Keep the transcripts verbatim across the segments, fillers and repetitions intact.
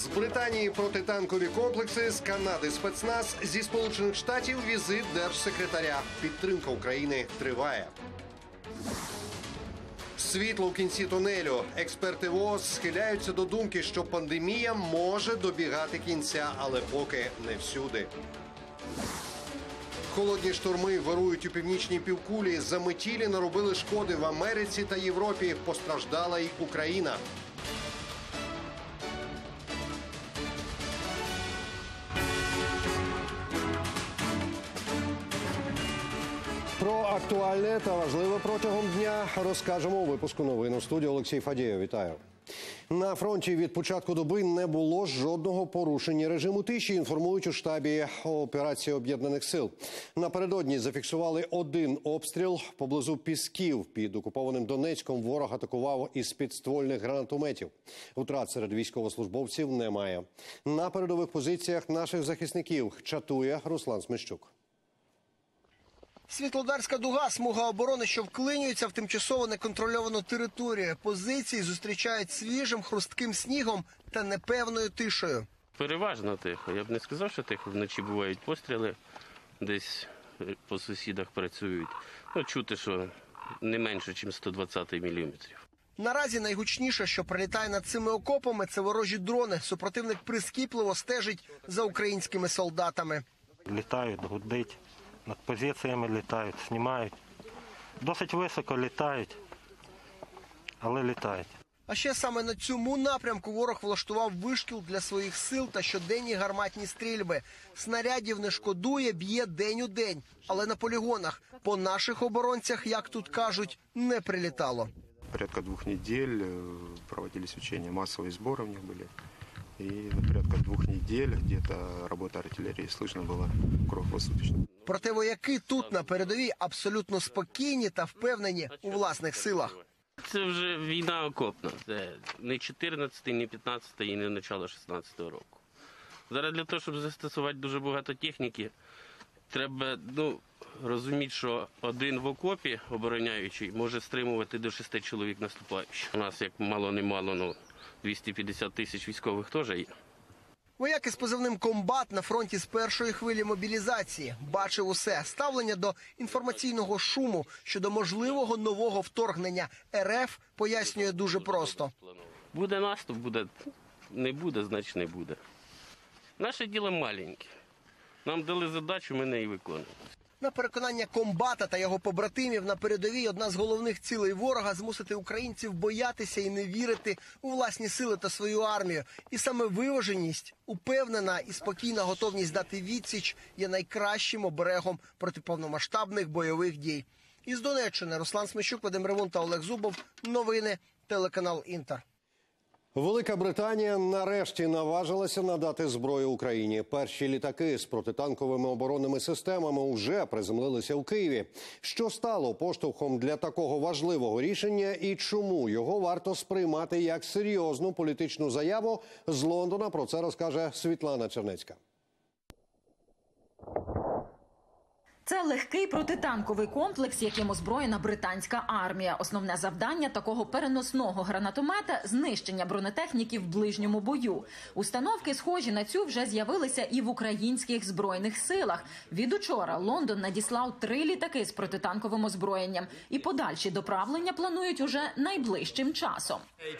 З Британії протитанкові комплекси, з Канади спецназ, зі Сполучених Штатів візит держсекретаря. Підтримка України триває. Світло в кінці тунелю. Експерти ВООЗ схиляються до думки, що пандемія може добігати кінця, але поки не всюди. Холодні шторми вирують у північній півкулі. Заметілі наробили шкоди в Америці та Європі. Постраждала й Україна. Про актуальне та важливе протягом дня розкажемо у випуску новин. У студії Олексій Фадєєв. Вітаю. На фронті від початку доби не було жодного порушення режиму тиші, інформують у штабі операції Об'єднаних сил. Напередодні зафіксували один обстріл поблизу Пісків. Під окупованим Донецьком ворог атакував із підствольних гранатометів. Втрат серед військовослужбовців немає. На передових позиціях наших захисників чатує Руслан Смещук. Світлодарська дуга – смуга оборони, що вклинюється в тимчасово неконтрольовану територію. Позиції зустрічають свіжим хрустким снігом та непевною тишею. Переважно тихо. Я б не сказав, що тихо. Вночі бувають постріли, десь по сусідах працюють. Ну, чути, що не менше, ніж сто двадцять міліметрів. Наразі найгучніше, що прилітає над цими окопами – це ворожі дрони. Супротивник прискіпливо стежить за українськими солдатами. Літають, гудить. Над позиціями літають, знімають. Досить високо літають, але літають. А ще саме на цьому напрямку ворог влаштував вишкіл для своїх сил та щоденні гарматні стрільби. Снарядів не шкодує, б'є день у день. Але на полігонах по наших оборонцях, як тут кажуть, не прилітало. Порядка двох неділь проводились учения, масові збори в них були. И порядка двух недель где-то работа артиллерии слышно было круглосуточно. Проте вояки тут на передовій абсолютно спокійні та впевнені у власних силах. Це вже війна окопна. Це не чотирнадцятий, не п'ятнадцятий і не начало шістнадцятого року. Зараз для того, щоб застосувати дуже багато техніки, треба ну, розуміти, що один в окопі обороняючий може стримувати до шести чоловік наступаючих. У нас як мало-немало, ну, двісті п'ятдесят тисяч військових теж є. Вояки з позивним «Комбат» на фронті з першої хвилі мобілізації. Бачив усе. Ставлення до інформаційного шуму щодо можливого нового вторгнення РФ пояснює дуже просто. Буде наступ, буде, не буде, значить не буде. Наше діло маленьке. Нам дали задачу, ми неї виконуємо. На переконання «Комбата» та його побратимів на передовій одна з головних цілей ворога – змусити українців боятися і не вірити у власні сили та свою армію. І саме виваженість, упевнена і спокійна готовність дати відсіч є найкращим оберегом проти повномасштабних бойових дій. Із Донеччини Руслан Смещук, Вадим Ревун та Олег Зубов. Новини. Телеканал «Інтер». Велика Британія нарешті наважилася надати зброю Україні. Перші літаки з протитанковими оборонними системами вже приземлилися у Києві. Що стало поштовхом для такого важливого рішення і чому його варто сприймати як серйозну політичну заяву? З Лондона про це розкаже Світлана Чернецька. Це легкий протитанковий комплекс, яким озброєна британська армія. Основне завдання такого переносного гранатомета – знищення бронетехніки в ближньому бою. Установки, схожі на цю, вже з'явилися і в українських збройних силах. Від учора Лондон надіслав три літаки з протитанковим озброєнням. І подальші доправлення планують уже найближчим часом.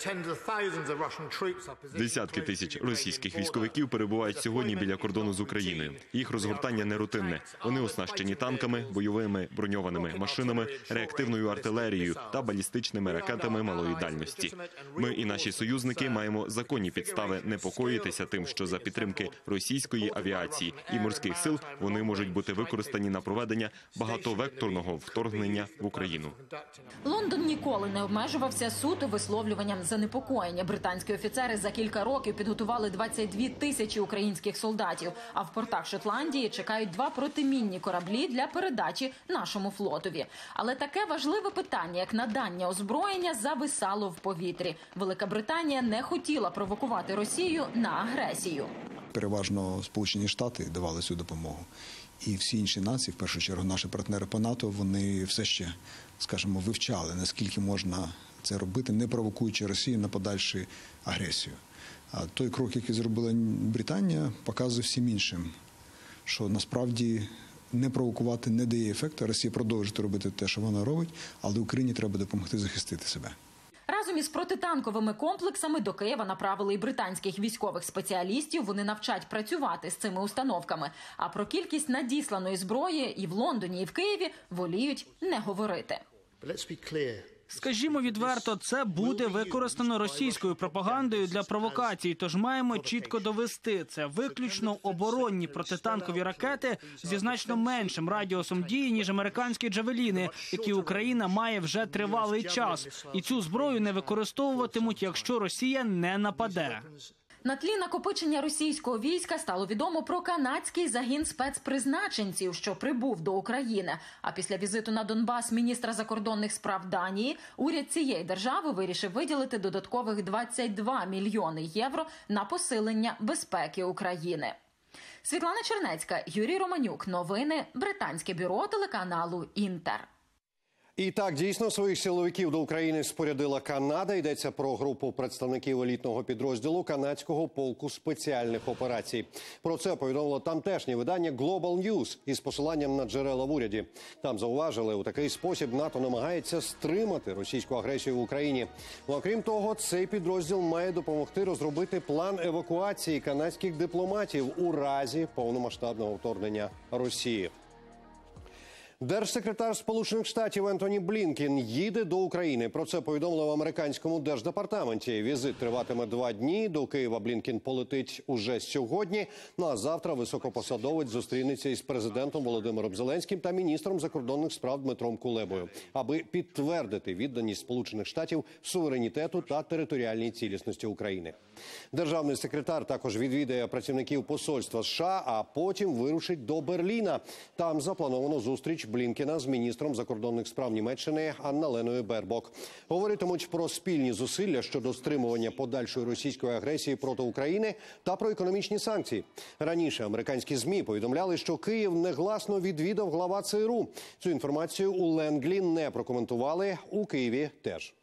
Десятки тисяч російських військовиків перебувають сьогодні біля кордону з Україною. Їх розгортання не рутинне. Вони оснащені танками, бойовими броньованими машинами, реактивною артилерією та балістичними ракетами малої дальності. Ми і наші союзники маємо законні підстави непокоїтися тим, що за підтримки російської авіації і морських сил вони можуть бути використані на проведення багатовекторного вторгнення в Україну. Лондон ніколи не обмежувався суто висловлюванням занепокоєння. Британські офіцери за кілька років підготували двадцять дві тисячі українських солдатів, а в портах Шотландії чекають два протимінні кораблі для передачі нашому флотові. Але таке важливе питання, як надання озброєння, зависало в повітрі. Велика Британія не хотіла провокувати Росію на агресію. Переважно Сполучені Штати давали цю допомогу. І всі інші нації, в першу чергу наші партнери по НАТО, вони все ще, скажімо, вивчали, наскільки можна це робити, не провокуючи Росію на подальшу агресію. А той крок, який зробила Британія, показує всім іншим, що насправді не провокувати не дає ефекту. Росія продовжує робити те, що вона робить, але Україні треба допомогти захистити себе. Разом із протитанковими комплексами до Києва направили і британських військових спеціалістів. Вони навчать працювати з цими установками. А про кількість надісланої зброї і в Лондоні, і в Києві воліють не говорити. Скажімо відверто, це буде використано російською пропагандою для провокацій, тож маємо чітко довести. Це виключно оборонні протитанкові ракети зі значно меншим радіусом дії, ніж американські «Джавеліни», які Україна має вже тривалий час. І цю зброю не використовуватимуть, якщо Росія не нападе. На тлі накопичення російського війська стало відомо про канадський загін спецпризначенців, що прибув до України. А після візиту на Донбас міністра закордонних справ Данії, уряд цієї держави вирішив виділити додаткових двадцять два мільйони євро на посилення безпеки України. Світлана Чернецька, Юрій Романюк. Новини. Британське бюро телеканалу «Інтер». І так, дійсно, своїх силовиків до України спорядила Канада. Йдеться про групу представників елітного підрозділу канадського полку спеціальних операцій. Про це повідомило тамтешнє видання Global News із посиланням на джерела в уряді. Там зауважили, у такий спосіб НАТО намагається стримати російську агресію в Україні. Ну, а крім того, цей підрозділ має допомогти розробити план евакуації канадських дипломатів у разі повномасштабного вторгнення Росії. Держсекретар Сполучених Штатів Ентоні Блінкен їде до України. Про це повідомили в американському держдепартаменті. Візит триватиме два дні. До Києва Блінкен полетить уже сьогодні. Ну а завтра високопосадовець зустрінеться із президентом Володимиром Зеленським та міністром закордонних справ Дмитром Кулебою, аби підтвердити відданість Сполучених Штатів суверенітету та територіальній цілісності України. Державний секретар також відвідає працівників посольства США, а потім вирушить до Берліна. Там заплановано зустріч Блінкена з міністром закордонних справ Німеччини Анна-Леною Бербок. Говоритимуть про спільні зусилля щодо стримування подальшої російської агресії проти України та про економічні санкції. Раніше американські ЗМІ повідомляли, що Київ негласно відвідав глава ЦРУ. Цю інформацію у Ленглі не прокоментували, у Києві теж.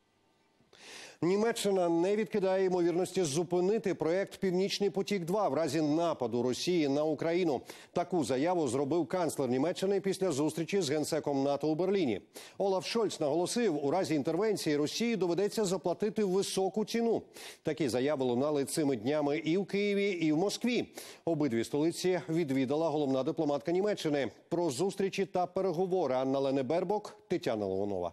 Німеччина не відкидає ймовірності зупинити проєкт «Північний потік-два» в разі нападу Росії на Україну. Таку заяву зробив канцлер Німеччини після зустрічі з генсеком НАТО у Берліні. Олаф Шольц наголосив, у разі інтервенції Росії доведеться заплатити високу ціну. Такі заяви лунали цими днями і в Києві, і в Москві. Обидві столиці відвідала головна дипломатка Німеччини. Про зустрічі та переговори Анна-Лене Бербок, Тетяна Леонова.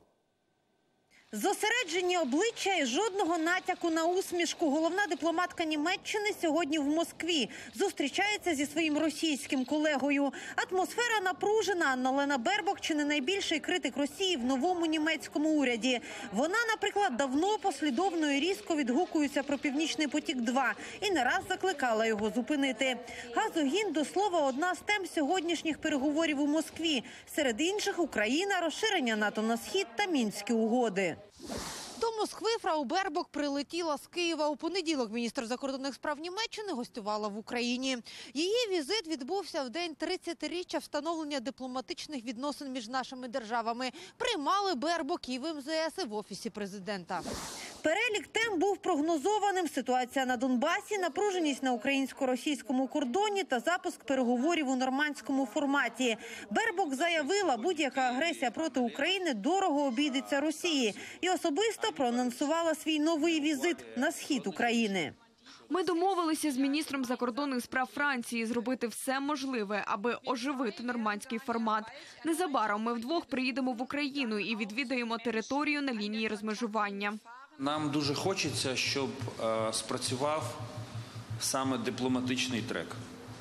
Зосереджені обличчя і жодного натяку на усмішку. Головна дипломатка Німеччини сьогодні в Москві. Зустрічається зі своїм російським колегою. Атмосфера напружена. Анна-Лена Бербок – чи не найбільший критик Росії в новому німецькому уряді. Вона, наприклад, давно послідовно і різко відгукується про «Північний потік-два» і не раз закликала його зупинити. Газогін, до слова, одна з тем сьогоднішніх переговорів у Москві. Серед інших – Україна, розширення НАТО на схід та Мінські угоди. До Москви фрау Бербок прилетіла з Києва. У понеділок міністр закордонних справ Німеччини гостювала в Україні. Її візит відбувся в день тридцятиріччя встановлення дипломатичних відносин між нашими державами. Приймали Бербок і в ем зе ес, і в Офісі президента. Перелік тем був прогнозованим. Ситуація на Донбасі, напруженість на українсько-російському кордоні та запуск переговорів у нормандському форматі. Бербок заявила, будь-яка агресія проти України дорого обійдеться Росії. І особисто проанонсувала свій новий візит на схід України. Ми домовилися з міністром закордонних справ Франції зробити все можливе, аби оживити нормандський формат. Незабаром ми вдвох приїдемо в Україну і відвідаємо територію на лінії розмежування. Нам дуже хочеться, щоб е, спрацював саме дипломатичний трек.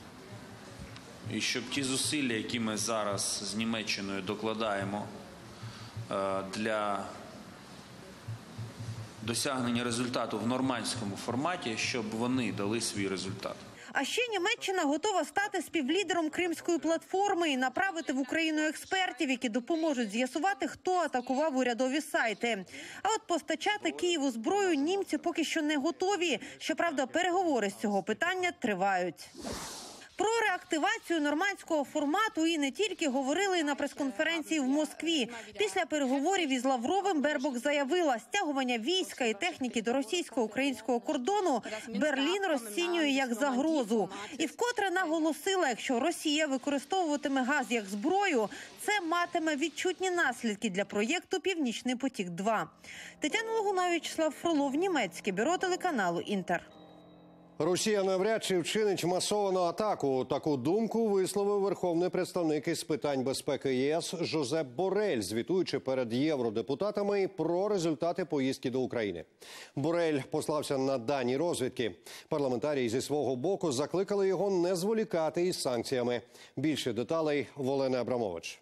І щоб ті зусилля, які ми зараз з Німеччиною докладаємо е, для досягнення результату в нормандському форматі, щоб вони дали свій результат. А ще Німеччина готова стати співлідером Кримської платформи і направити в Україну експертів, які допоможуть з'ясувати, хто атакував урядові сайти. А от постачати Києву зброю німці поки що не готові. Щоправда, переговори з цього питання тривають. Про реактивацію нормандського формату і не тільки говорили на прес-конференції в Москві. Після переговорів із Лавровим Бербок заявила, стягування війська і техніки до російсько-українського кордону Берлін розцінює як загрозу. І вкотре наголосила, якщо Росія використовуватиме газ як зброю, це матиме відчутні наслідки для проєкту «Північний потік-два». Тетяна Логунова, В'ячеслав Фролов, Німецьке бюро телеканалу «Інтер». Росія навряд чи вчинить масовану атаку. Таку думку висловив верховний представник із питань безпеки ЄС Жозеп Борель, звітуючи перед євродепутатами про результати поїздки до України. Борель послався на дані розвідки. Парламентарії зі свого боку закликали його не зволікати із санкціями. Більше деталей в Олени Абрамович.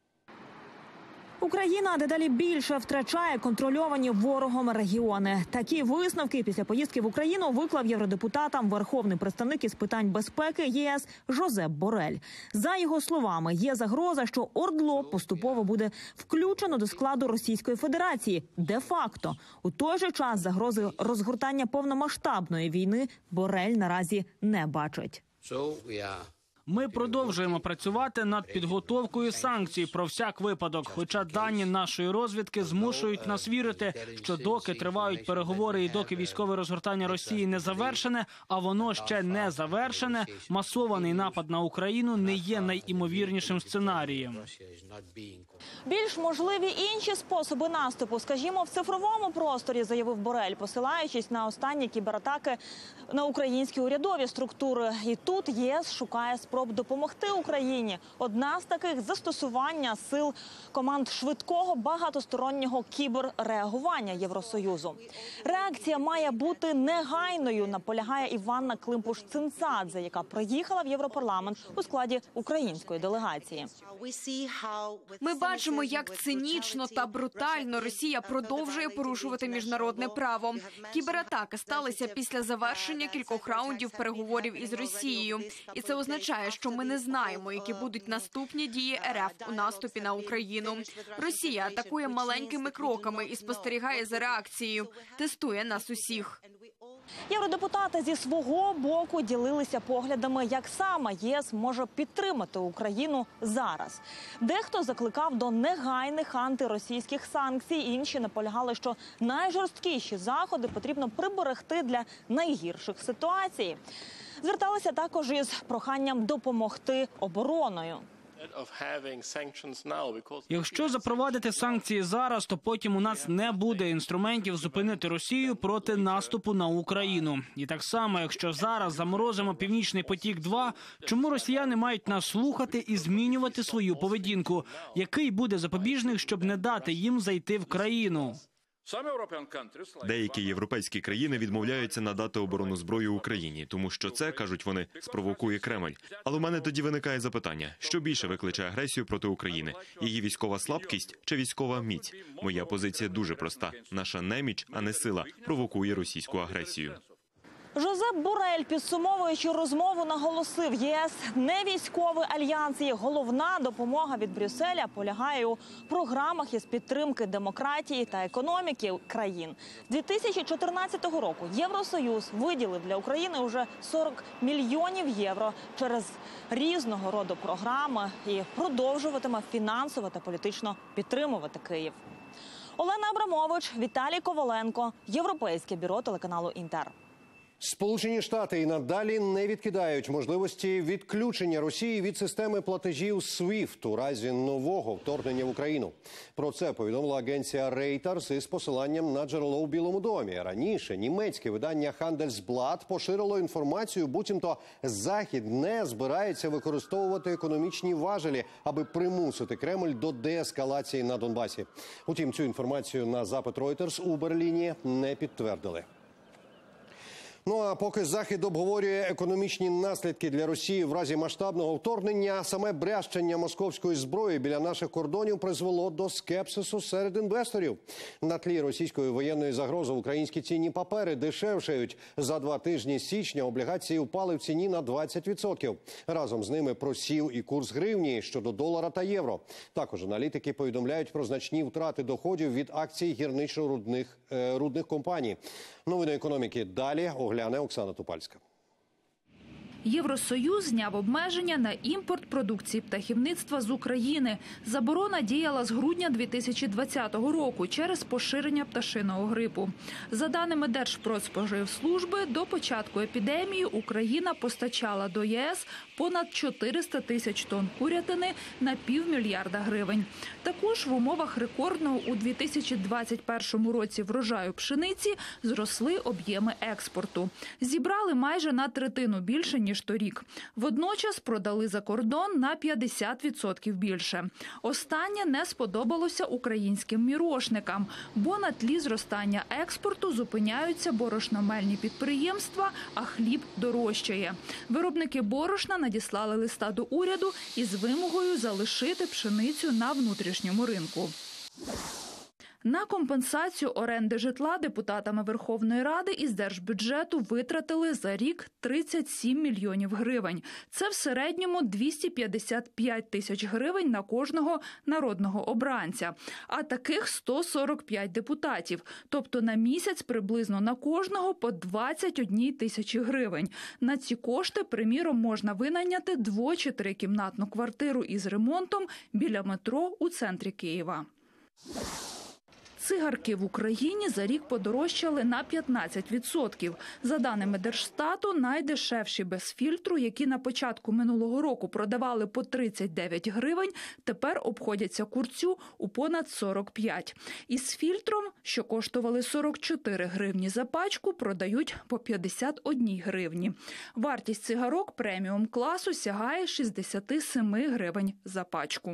Україна дедалі більше втрачає контрольовані ворогом регіони. Такі висновки після поїздки в Україну виклав євродепутатам верховний представник із питань безпеки ЄС Жозеп Борель. За його словами, є загроза, що ОРДЛО поступово буде включено до складу Російської Федерації. Де-факто. У той же час загрози розгортання повномасштабної війни Борель наразі не бачить. Ми продовжуємо працювати над підготовкою санкцій про всяк випадок, хоча дані нашої розвідки змушують нас вірити, що доки тривають переговори і доки військове розгортання Росії не завершене, а воно ще не завершене, масований напад на Україну не є найімовірнішим сценарієм. Більш можливі інші способи наступу, скажімо, в цифровому просторі, заявив Борель, посилаючись на останні кібератаки на українські урядові структури. І тут ЄС шукає спроб допомогти Україні. Одна з таких – застосування сил команд швидкого багатостороннього кіберреагування Євросоюзу. Реакція має бути негайною, наполягає Іванна Климпуш-Цинцадзе, яка приїхала в Європарламент у складі української делегації. Ми бачимо, як цинічно та брутально Росія продовжує порушувати міжнародне право. Кібератаки сталися після завершення кількох раундів переговорів із Росією. І це означає, що ми не знаємо, які будуть наступні дії РФ у наступі на Україну. Росія атакує маленькими кроками і спостерігає за реакцією. Тестує нас усіх. Євродепутати зі свого боку ділилися поглядами, як саме ЄС може підтримати Україну зараз. Дехто закликав до негайних антиросійських санкцій, інші наполягали, що найжорсткіші заходи потрібно приберегти для найгірших ситуацій. Зверталися також із проханням допомогти обороною. Якщо запровадити санкції зараз, то потім у нас не буде інструментів зупинити Росію проти наступу на Україну. І так само, якщо зараз заморозимо «Північний потік-два», чому росіяни мають нас слухати і змінювати свою поведінку? Який буде запобіжник, щоб не дати їм зайти в країну? Деякі європейські країни відмовляються надати оборонну зброю Україні, тому що це, кажуть вони, спровокує Кремль. Але у мене тоді виникає запитання, що більше викличе агресію проти України? Її військова слабкість чи військова міць? Моя позиція дуже проста. Наша неміч, а не сила, провокує російську агресію. Жозеп Борель, підсумовуючи розмову, наголосив, ЄС не військовий альянс, і головна допомога від Брюсселя полягає у програмах із підтримки демократії та економіки країн. З дві тисячі чотирнадцятого року Євросоюз виділив для України уже сорок мільйонів євро через різного роду програми і продовжуватиме фінансово та політично підтримувати Київ. Олена Абрамович, Віталій Коваленко, Європейське бюро телеканалу «Інтер». Сполучені Штати і надалі не відкидають можливості відключення Росії від системи платежів свіфт у разі нового вторгнення в Україну. Про це повідомила агенція Reuters із посиланням на джерело у Білому домі. Раніше німецьке видання Handelsblatt поширило інформацію, буцімто Захід не збирається використовувати економічні важелі, аби примусити Кремль до деескалації на Донбасі. Утім, цю інформацію на запит Reuters у Берліні не підтвердили. Ну а поки Захід обговорює економічні наслідки для Росії в разі масштабного вторгнення, саме брязчання московської зброї біля наших кордонів призвело до скепсису серед інвесторів. На тлі російської воєнної загрози українські цінні папери дешевшають. За два тижні січня облігації впали в ціні на двадцять відсотків. Разом з ними просів і курс гривні щодо долара та євро. Також аналітики повідомляють про значні втрати доходів від акцій гірничо-рудних е, рудних компаній. Новини економіки далі огляне Оксана Тупальська. Євросоюз зняв обмеження на імпорт продукції птахівництва з України. Заборона діяла з грудня дві тисячі двадцятого року через поширення пташиного грипу. За даними Держпродспоживслужби, до початку епідемії Україна постачала до ЄС понад чотириста тисяч тонн курятини на півмільярда гривень. Також в умовах рекордного у дві тисячі двадцять першому році врожаю пшениці зросли об'єми експорту. Зібрали майже на третину більше, ніж торік. Водночас продали за кордон на п'ятдесят відсотків більше. Останнє не сподобалося українським мірошникам, бо на тлі зростання експорту зупиняються борошномельні підприємства, а хліб дорожчає. Виробники борошна надіслали листа до уряду із вимогою залишити пшеницю на внутрішньому ринку. На компенсацію оренди житла депутатами Верховної Ради із держбюджету витратили за рік тридцять сім мільйонів гривень. Це в середньому двісті п'ятдесят п'ять тисяч гривень на кожного народного обранця. А таких сто сорок п'ять депутатів. Тобто на місяць приблизно на кожного по двадцять одна тисячі гривень. На ці кошти, приміром, можна винайняти дво- чи трикімнатну квартиру із ремонтом біля метро у центрі Києва. Цигарки в Україні за рік подорожчали на п'ятнадцять відсотків. За даними Держстату, найдешевші без фільтру, які на початку минулого року продавали по тридцять дев'ять гривень, тепер обходяться курцю у понад сорок п'ять. Із фільтром, що коштували сорок чотири гривні за пачку, продають по п'ятдесят одна гривні. Вартість цигарок преміум-класу сягає шістдесят сім гривень за пачку.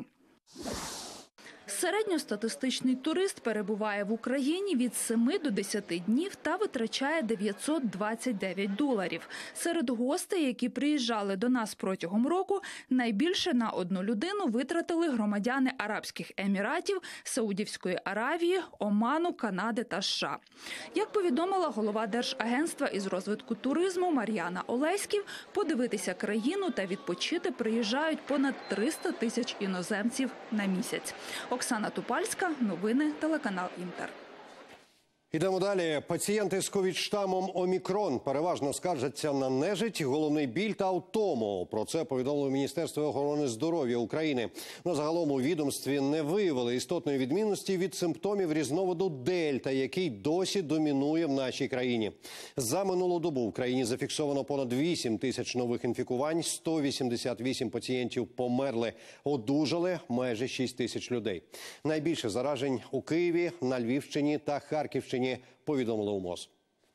Середньостатистичний турист перебуває в Україні від семи до десяти днів та витрачає дев'ятсот двадцять дев'ять доларів. Серед гостей, які приїжджали до нас протягом року, найбільше на одну людину витратили громадяни Арабських Еміратів, Саудівської Аравії, Оману, Канади та США. Як повідомила голова Держагентства із розвитку туризму Мар'яна Олеськів, подивитися країну та відпочити приїжджають понад триста тисяч іноземців на місяць. Оксана Тупальська, новини, телеканал Інтер. Ідемо далі. Пацієнти з ковід-штамом Омікрон переважно скаржаться на нежить, головний біль та втому. Про це повідомило Міністерство охорони здоров'я України. Но загалом у відомстві не виявили істотної відмінності від симптомів різновиду Дельта, який досі домінує в нашій країні. За минулу добу в країні зафіксовано понад вісім тисяч нових інфікувань, сто вісімдесят вісім пацієнтів померли, одужали майже шість тисяч людей. Найбільше заражень у Києві, на Львівщині та Харківщині, повідомили у МОЗ.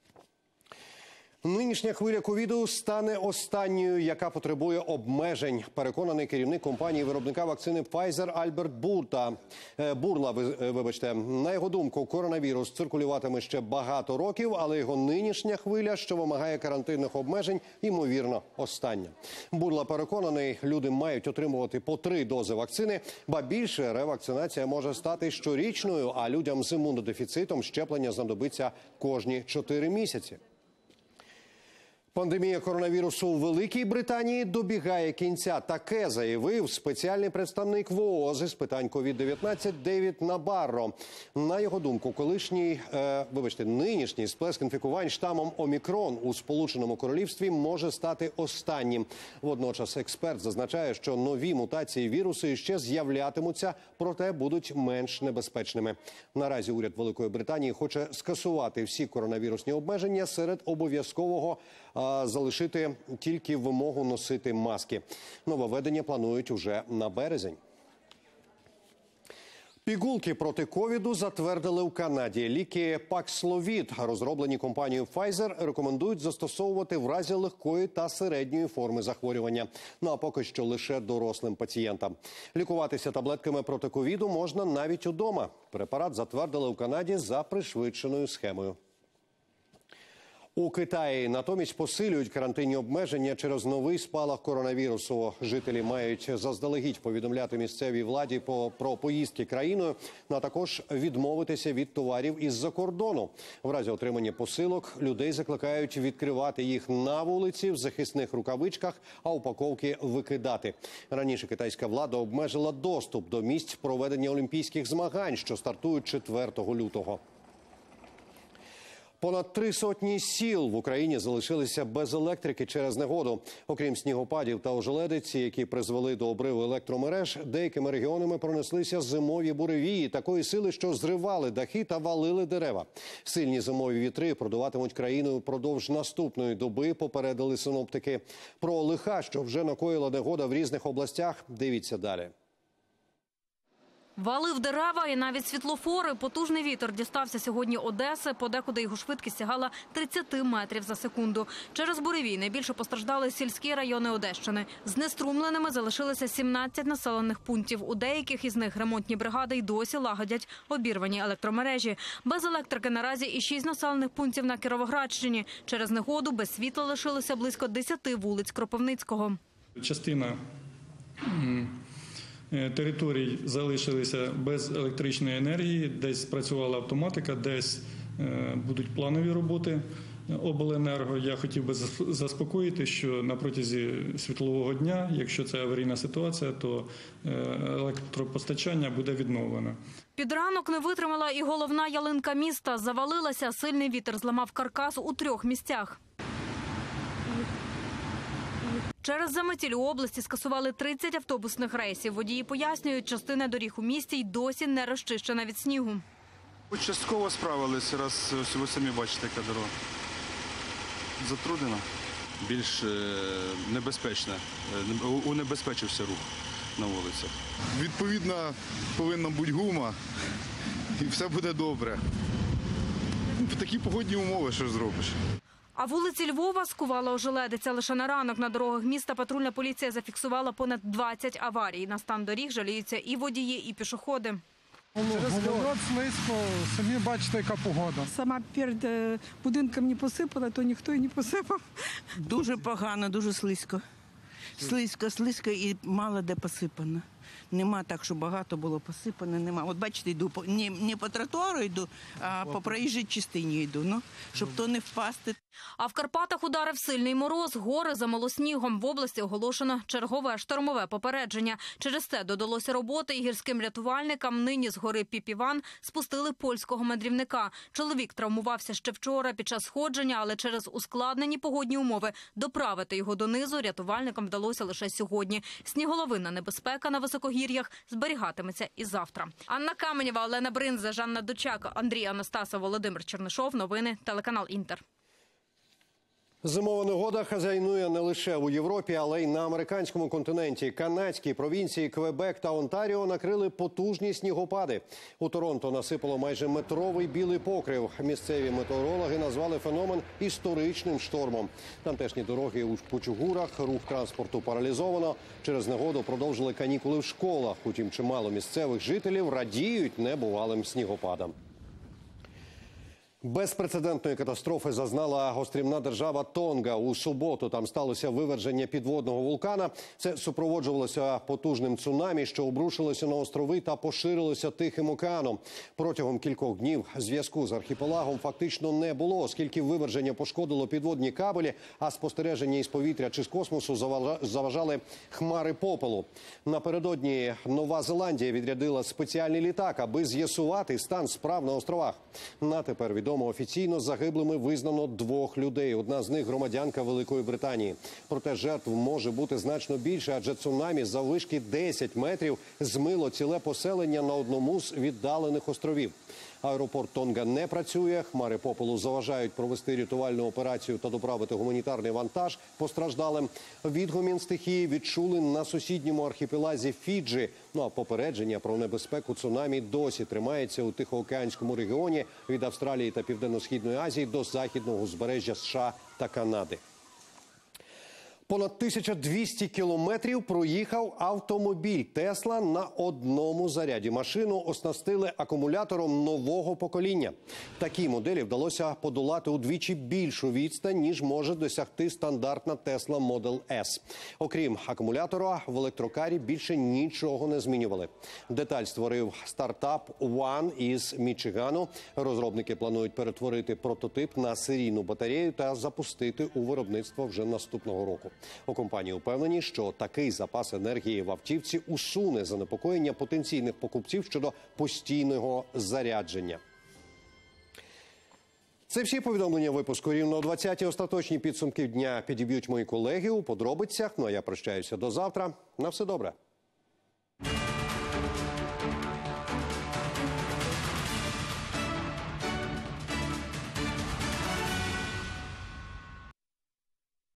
Нинішня хвиля ковіду стане останньою, яка потребує обмежень, переконаний керівник компанії-виробника вакцини Pfizer Альберт Бурта. Бурла, вибачте. На його думку, коронавірус циркулюватиме ще багато років, але його нинішня хвиля, що вимагає карантинних обмежень, ймовірно, остання. Бурла переконаний, люди мають отримувати по три дози вакцини, ба більше ревакцинація може стати щорічною, а людям з імунодефіцитом щеплення знадобиться кожні чотири місяці. Пандемія коронавірусу у Великій Британії добігає кінця. Таке заявив спеціальний представник ВООЗ з питань ковід дев'ятнадцять Девід Набарро. На його думку, колишній, е, вибачте, нинішній сплеск інфікувань штамом Омікрон у Сполученому Королівстві може стати останнім. Водночас експерт зазначає, що нові мутації вірусу ще з'являтимуться, проте будуть менш небезпечними. Наразі уряд Великої Британії хоче скасувати всі коронавірусні обмеження, серед обов'язкового а залишити тільки вимогу носити маски. Нововведення планують уже на березень. Пігулки проти ковіду затвердили у Канаді. Ліки Паксловід, розроблені компанією Pfizer, рекомендують застосовувати в разі легкої та середньої форми захворювання. Ну а поки що лише дорослим пацієнтам. Лікуватися таблетками проти ковіду можна навіть удома. Препарат затвердили у Канаді за пришвидшеною схемою. У Китаї натомість посилюють карантинні обмеження через новий спалах коронавірусу. Жителі мають заздалегідь повідомляти місцевій владі про поїздки країною, а також відмовитися від товарів із-за кордону. В разі отримання посилок людей закликають відкривати їх на вулиці в захисних рукавичках, а упаковки викидати. Раніше китайська влада обмежила доступ до місць проведення олімпійських змагань, що стартують четвертого лютого. Понад три сотні сіл в Україні залишилися без електрики через негоду. Окрім снігопадів та ожеледиці, які призвели до обриву електромереж, деякими регіонами пронеслися зимові буревії такої сили, що зривали дахи та валили дерева. Сильні зимові вітри продуватимуть країною впродовж наступної доби, попередили синоптики. Про лиха, що вже накоїла негода в різних областях, дивіться далі. Валив дерева і навіть світлофори. Потужний вітер дістався сьогодні Одеси, подекуди його швидкість сягала тридцять метрів за секунду. Через буревій найбільше постраждали сільські райони Одещини. Знеструмленими залишилися сімнадцять населених пунктів. У деяких із них ремонтні бригади й досі лагодять обірвані електромережі. Без електрики наразі і шість населених пунктів на Кіровоградщині. Через негоду без світла лишилося близько десяти вулиць Кропивницького. Частина територій залишилися без електричної енергії, десь спрацювала автоматика, десь будуть планові роботи обленерго. Я хотів би заспокоїти, що на протязі світлового дня, якщо це аварійна ситуація, то електропостачання буде відновлено. Під ранок не витримала і головна ялинка міста. Завалилася, сильний вітер зламав каркас у трьох місцях. Через заметіль у області скасували тридцять автобусних рейсів. Водії пояснюють, частина доріг у місті й досі не розчищена від снігу. Частково справилися, раз ви самі бачите, яка дорога. Затруднена. Більш небезпечна, унебезпечився рух на вулицях. Відповідно, повинна бути гума і все буде добре. В такі погодні умови що зробиш. А вулиці Львова скувала ожеледиця. Лише на ранок на дорогах міста патрульна поліція зафіксувала понад двадцять аварій. На стан доріг жаліються і водії, і пішоходи. Гололед, слизько, самі бачите, яка погода. Сама перед будинком не посипала, то ніхто і не посипав. Дуже погано, дуже слизько. Слизько, слизько і мало де посипано. Нема так, що багато було посипано, нема. От бачите, йду, не, не по тротуару йду, а по проїжджій частині йду, ну, щоб то не впасти. А в Карпатах ударив сильний мороз, гори замело снігом. В області оголошено чергове штормове попередження. Через це додалося роботи і гірським рятувальникам. Нині з гори Піпіван спустили польського мандрівника. Чоловік травмувався ще вчора під час сходження, але через ускладнені погодні умови доправити його донизу рятувальникам вдалося лише сьогодні. Сніголовинна небезпека на високогір'ях зберігатиметься і завтра. Анна Каменєва, Олена Бринза, Жанна Дучак, Андрій Анастасов, Володимир Чернишов. Новини, телеканал Інтер. Зимова негода хазяйнує не лише у Європі, але й на американському континенті. Канадські провінції Квебек та Онтаріо накрили потужні снігопади. У Торонто насипало майже метровий білий покрив. Місцеві метеорологи назвали феномен історичним штормом. Тамтешні дороги у кучугурах, рух транспорту паралізовано. Через негоду продовжили канікули в школах. Утім, чимало місцевих жителів радіють небувалим снігопадам. Безпрецедентної катастрофи зазнала острівна держава Тонга. У суботу там сталося виверження підводного вулкана. Це супроводжувалося потужним цунамі, що обрушилося на острови та поширилося Тихим океаном. Протягом кількох днів зв'язку з архіпелагом фактично не було, оскільки виверження пошкодило підводні кабелі, а спостереження із повітря чи з космосу заважали хмари попелу. Напередодні Нова Зеландія відрядила спеціальний літак, аби з'ясувати стан справ на островах. На тепер відомо офіційно загиблими визнано двох людей. Одна з них – громадянка Великої Британії. Проте жертв може бути значно більше, адже цунамі заввишки десять метрів змило ціле поселення на одному з віддалених островів. Аеропорт Тонга не працює, хмари попелу заважають провести рятувальну операцію та доправити гуманітарний вантаж постраждалим. Відгомін стихії відчули на сусідньому архіпелазі Фіджі. Ну а попередження про небезпеку цунамі досі тримається у Тихоокеанському регіоні від Австралії та Південно-Східної Азії до західного узбережжя США та Канади. Понад тисяча двісті кілометрів проїхав автомобіль «Тесла» на одному заряді. Машину оснастили акумулятором нового покоління. Такій моделі вдалося подолати удвічі більшу відстань, ніж може досягти стандартна «Тесла Model S». Окрім акумулятора, в електрокарі більше нічого не змінювали. Деталь створив стартап One із Мічигану. Розробники планують перетворити прототип на серійну батарею та запустити у виробництво вже наступного року. У компанії упевнені, що такий запас енергії в автівці усуне занепокоєння потенційних покупців щодо постійного зарядження. Це всі повідомлення випуску. Рівно о двадцятій остаточні підсумки дня підіб'ють мої колеги у подробицях. Ну а я прощаюся до завтра. На все добре.